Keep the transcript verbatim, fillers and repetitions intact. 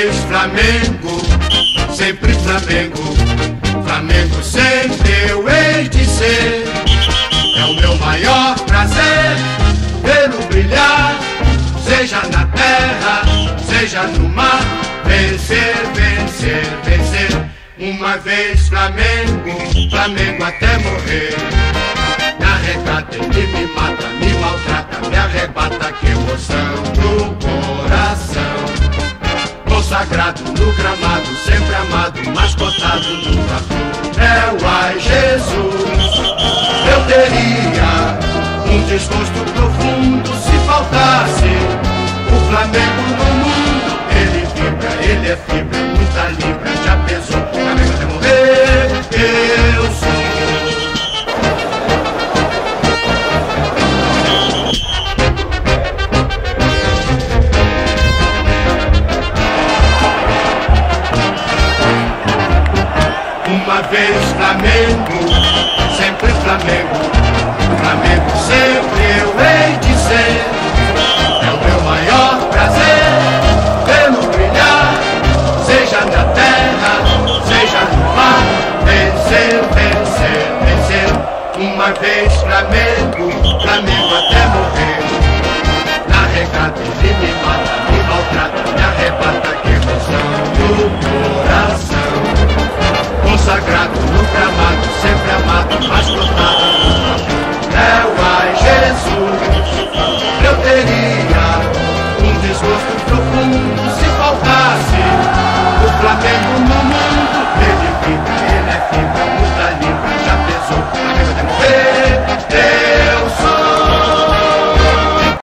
vez Flamengo, sempre Flamengo. Flamengo sempre eu hei de ser. É o meu maior prazer vê-lo brilhar, seja na terra, seja no mar. Vencer, vencer, vencer. Uma vez Flamengo, Flamengo até morrer. Me arrecata, ele me mata, me maltrata, me arrebata, que emoção no coração. Consagrado no gramado, sempre amado, mascotado no é o ai Jesus. Eu teria um desgosto profundo se faltasse o Flamengo no mundo. Ele vibra, ele é fibra, muita libra, já pesou, Flamengo até morrer, eu sou. Uma vez Flamengo, sempre Flamengo. Flamengo